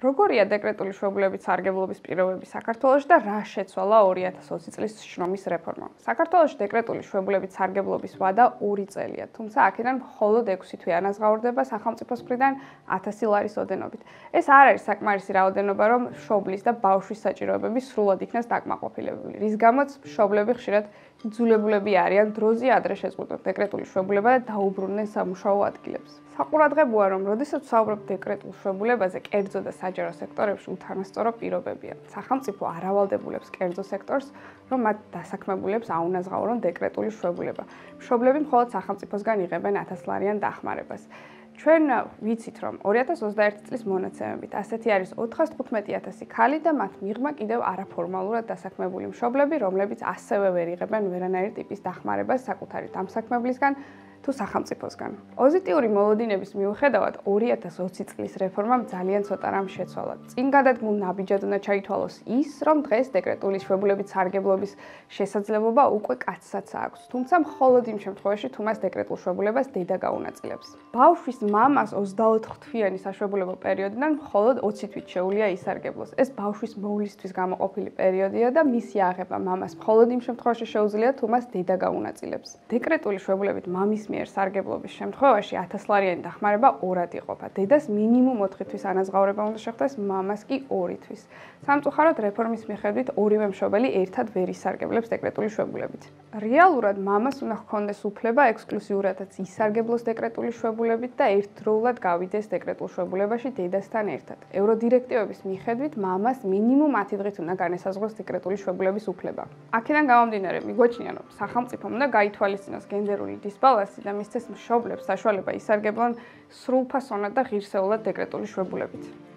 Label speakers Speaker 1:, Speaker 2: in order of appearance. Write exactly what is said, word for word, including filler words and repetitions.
Speaker 1: როგორია დეკრეტული შვებულებით სარგებლობის პირობები საქართველოში და რა შეცვალა ორი ათას ოცი წლის შრომის რეფორმამ? საქართველოში დეკრეტული შვებულებით სარგებლობის ვადა ორი წელია, თუმცა აქედან მხოლოდ ექვსი თვე ანაზღაურდება სახელმწიფოს მხრიდან ათასი ლარის ოდენობით. ეს არ არის საკმარისი რაოდენობა, რომ მშობლის და ბავშვის საჭიროებები სრულად იქნას დაკმაყოფილებული, რის გამოც მშობლები ხშირად იძულებულები არიან დროზე ადრე შეწყვეტონ დეკრეტული შვებულება და დაუბრუნდნენ სამუშაო ადგილებს. საყურადღებოა, რომ როდესაც ვსაუბრობთ დეკრეტულ შვებულებაზე, კერძო და საჯარო სექტორებში უთანასწორო პირობებია. სახელმწიფო არ ავალდებულებს კერძო სექტორს, რომ მათ დასაქმებულებს აუნაზღაურონ დეკრეტული შვებულება. მშობლები მხოლოდ სახელმწიფოსგან იღებენ ათასლარიან დახმარებას. ჩვენ ვიცით, რომ ორი ათას ოცდაერთი წლის მონაცემებით ასეთი არის ოთხას თხუთმეტი ათასი ქალი და მათ მიღმა კიდევ არაფორმალურად დასაქმებული მშობლები, რომლებიც ასევე ვერ იღებენ ვერანაირი ტიპის დახმარებას საკუთარი დამსაქმებლისგან თუ სახელმწიფოსგან. პოზიტიური მოლოდინების მიუხედავად, ორი ათას ოცი წლის რეფორმამ ძალიან ცოტა რამ შეცვალა. წინ გადადგმულ ნაბიჯად უნდა ჩაითვალოს ის, რომ დღეს დეკრეტული შვებულებით სარგებლობის შესაძლებლობა უკვე კაცსაც აქვს, თუმცა მხოლოდ იმ შემთხვევაში, თუ მას დეკრეტულ შვებულებას დედა გაუნაწილებს. ბავშვის მამას ოცდაოთხ თვიანი საშუალებო პერიოდიდან მხოლოდ ოცი თვით შეუძლია ისარგებლოს. ეს ბავშვის მოვლისთვის გამოყოფილი პერიოდია და მისი აღება მამას მხოლოდ იმ შემთხვევაში შეუძლია, თუ მას დედა გაუნაწილებს. დეკრეტული შვებულებით მამის მიერ სარგებლობის შემთხვევაში ათასლარიანი დახმარება ორად იყოფა. დედას მინიმუმ ოთხი თვის ანაზღაურება უნდა შეხვდეს, მამას კი ორი თვის. სამწუხაროდ რეფორმის მიხედვით ორივე მშობელი ერთად ვერ ისარგებლებს დეკრეტული შვებულებით. რეალურად მამას უნდა ჰქონდეს უფლება ექსკლუზიურადაც ისარგებლოს დეკრეტული შვებულებით და ერთდროულად გავიდეს დეკრეტულ შვებულებაში დედასთან ერთად. ევროდირექტივების მიხედვით მამას მინიმუმ ათი დღით უნდა განესაზღვროს დეკრეტული შვებულების უფლება. აქედან გამომდინარე, მიგვაჩნია, რომ სახელმწიფომ უნდა გაითვალისწინოს გენდერული დისბალანსი და მისცეს მშობლებს საშუალება ისარგებლონ სრულფასოვნად და ღირსეულად დეკრეტული შვებულებით.